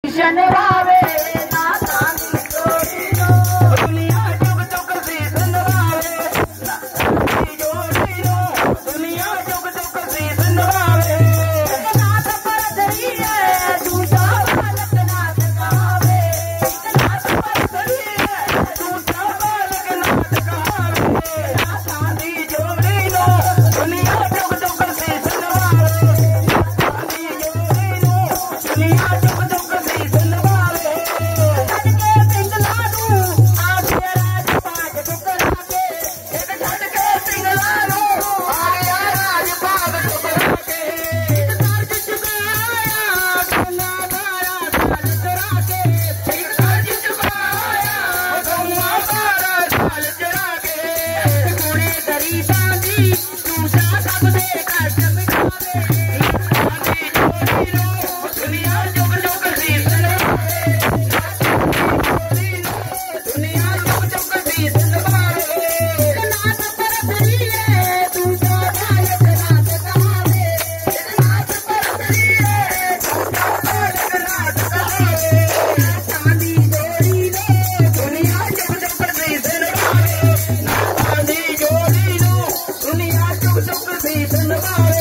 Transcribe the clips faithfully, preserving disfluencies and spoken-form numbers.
शनवावे ना चांदी जोड़ी नो दुनिया जुग जुग सी सुनवावे ना चांदी जोड़ी नो दुनिया जुग जुग सी सुनवावे नाथ पर दरी है दूजा बालक नाथ कहावे नाथ पर दरी है दूजा बालक नाथ कहावे ना चांदी जोड़ी नो दुनिया जुग जुग सी सुनवावे ना चांदी जोड़ी नो दुनिया जुग जुग सी सुनवावे झटके पिंगला नू आ गया राज पाग ठुकरा के एक झटके पिंगला नू आ गया राज पाग ठुकरा के एक दर्द चुकाया गंगा गाया साल चुरा के एक दर्द चुकाया गंगा गाया साल चुरा के कुड़ी दरी सांझी दूसरा सब दे कष्ट मिटावे चांदी जोड़ी नो दुनिया जुग जुग सी सुनवावे दुनिया जुग जुग सी सुनवावे नाथ पर दरी है दूजा बालक नाथ कहावे नाथ पर दरी है दूजा बालक नाथ कहावे चांदी जोड़ी नो दुनिया जुग जुग सी सुनवावे चांदी जोड़ी नो दुनिया जुग जुग सी सुनवावे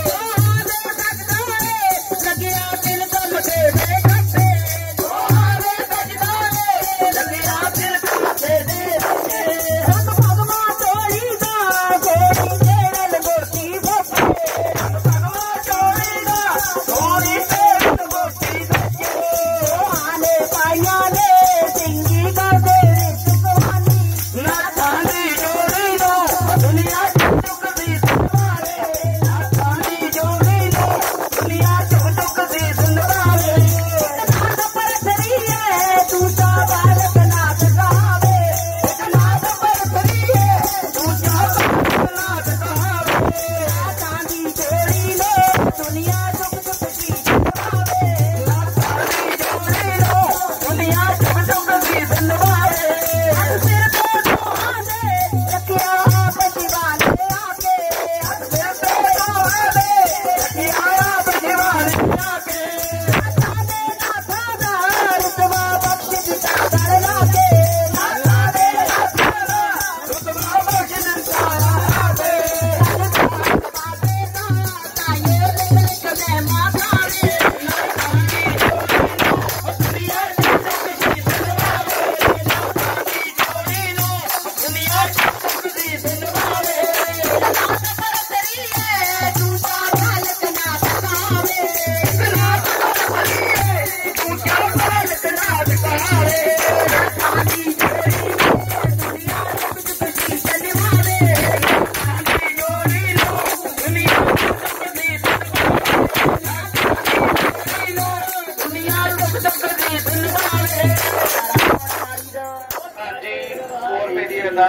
लगिया दिल कम से दे कट्टे दोहारे सजदारे लगिया दिल कम से दे कट्टे रंग भगवा चोरी दा गोरी तेरल गोटी बच्चे रंग भगवा चोरी दा गोरी तेरल गोटी बच्चे आने पाइया ने सिंगी का दे सुखवानी ना चांदी जोड़ी नो दुनिया जुग जुग सी सुनवावे ना चांदी जोड़ी नो दुनिया जुग जुग सी सुनवावे नाथ पर दरी है दूजा बालक नाथ कहावे नाथ पर दरी है दूजा बालक नाथ कहावे चांदी जोड़ी नो दुनिया जुग जुग सी सुनवावे चांदी जोड़ी नो दुनिया जुग जुग सी सुनवावे सिर पे दोहाने रखिया आप दीवाने आके सिर पे दोहाने रखिया आप दीवाने आके चांदे नाथा दा रुतबा बख्श दिता लाके चांदे नाथा दा रुतबा बख्श दिता लाके बाते दा ताये लिख लिख मैं माथा रे चांदी जोड़ी नो दुनिया जुग जुग सी सुनवावे चांदी जोड़ी नो दुनिया जुग जुग सी सुनवावे नाथ पर दरी है दूजा बालक नाथ कहावे नाथ पर दरी है दूजा बालक नाथ कहावे चांदी जोड़ी नो दुनिया जुग जुग सी सुनवावे चांदी जोड़ी नो दुनिया जुग जुग सी सुनवावे चांदी जोड़ी नो दुनिया जुग जुग